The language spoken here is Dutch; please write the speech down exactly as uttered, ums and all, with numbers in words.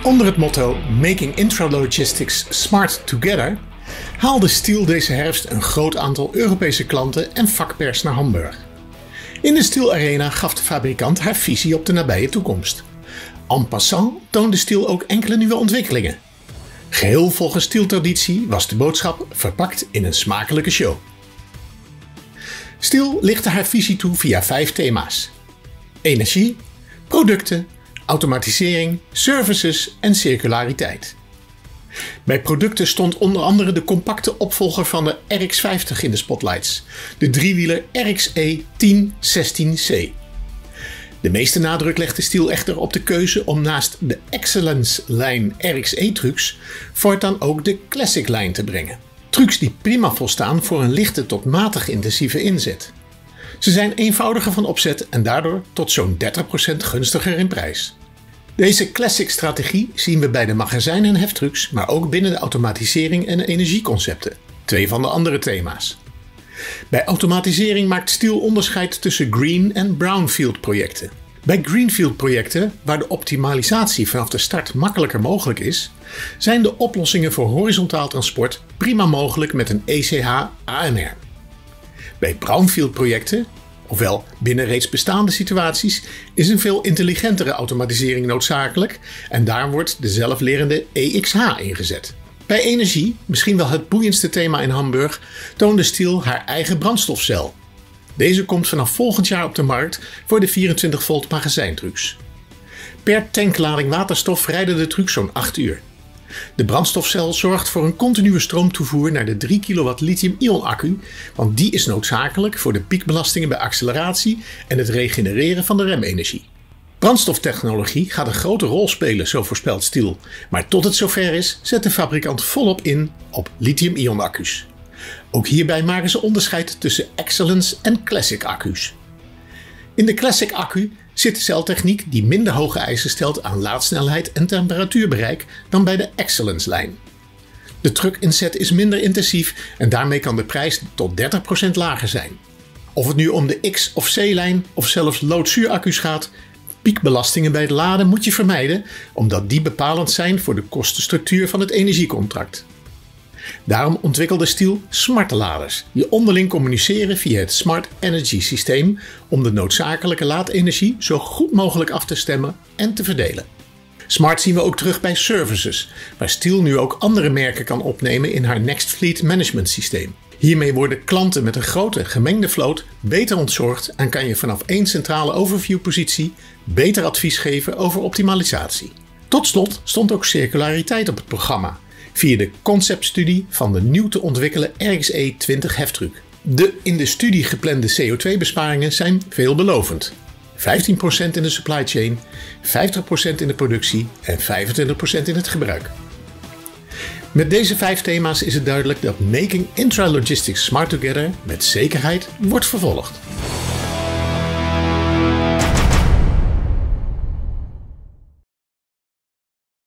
Onder het motto Making Intralogistics Smart Together haalde Stihl deze herfst een groot aantal Europese klanten en vakpers naar Hamburg. In de Stihl Arena gaf de fabrikant haar visie op de nabije toekomst. En passant toonde Stihl ook enkele nieuwe ontwikkelingen. Geheel volgens Stihl-traditie was de boodschap verpakt in een smakelijke show. Stihl lichtte haar visie toe via vijf thema's: energie, producten, automatisering, services en circulariteit. Bij producten stond onder andere de compacte opvolger van de R X vijftig in de spotlights, de driewieler R X E tien zestien C. De meeste nadruk legde Stihl echter op de keuze om naast de Excellence-lijn R X E-trucks voortaan ook de Classic-lijn te brengen. Trucks die prima volstaan voor een lichte tot matig intensieve inzet. Ze zijn eenvoudiger van opzet en daardoor tot zo'n dertig procent gunstiger in prijs. Deze Classic-strategie zien we bij de magazijn- en heftrucks, maar ook binnen de automatisering en energieconcepten, twee van de andere thema's. Bij automatisering maakt Stihl onderscheid tussen green- en brownfield projecten. Bij greenfield projecten, waar de optimalisatie vanaf de start makkelijker mogelijk is, zijn de oplossingen voor horizontaal transport prima mogelijk met een E C H A M R. Bij brownfield projecten, ofwel binnen reeds bestaande situaties, is een veel intelligentere automatisering noodzakelijk en daar wordt de zelflerende E X H ingezet. Bij energie, misschien wel het boeiendste thema in Hamburg, toonde Stihl haar eigen brandstofcel. Deze komt vanaf volgend jaar op de markt voor de vierentwintig volt magazijntrucks. Per tanklading waterstof rijden de trucks zo'n acht uur. De brandstofcel zorgt voor een continue stroomtoevoer naar de drie kilowatt lithium-ion accu, want die is noodzakelijk voor de piekbelastingen bij acceleratie en het regenereren van de remenergie. Brandstoftechnologie gaat een grote rol spelen, zo voorspelt Stihl, maar tot het zover is, zet de fabrikant volop in op lithium-ion accu's. Ook hierbij maken ze onderscheid tussen Excellence en Classic accu's. In de Classic accu zit de celtechniek die minder hoge eisen stelt aan laadsnelheid en temperatuurbereik dan bij de Excellence-lijn. De truck-inzet is minder intensief en daarmee kan de prijs tot dertig procent lager zijn. Of het nu om de X- of C-lijn of zelfs loodzuuraccu's gaat, piekbelastingen bij het laden moet je vermijden, omdat die bepalend zijn voor de kostenstructuur van het energiecontract. Daarom ontwikkelde Stihl smarte laders die onderling communiceren via het Smart Energy systeem om de noodzakelijke laadenergie zo goed mogelijk af te stemmen en te verdelen. Smart zien we ook terug bij services, waar Stihl nu ook andere merken kan opnemen in haar Next Fleet Management systeem. Hiermee worden klanten met een grote gemengde vloot beter ontzorgd en kan je vanaf één centrale overviewpositie beter advies geven over optimalisatie. Tot slot stond ook circulariteit op het programma, via de conceptstudie van de nieuw te ontwikkelen R X E twintig heftruck. De in de studie geplande C O twee besparingen zijn veelbelovend. vijftien procent in de supply chain, vijftig procent in de productie en vijfentwintig procent in het gebruik. Met deze vijf thema's is het duidelijk dat Making Intralogistics Smart Together met zekerheid wordt vervolgd.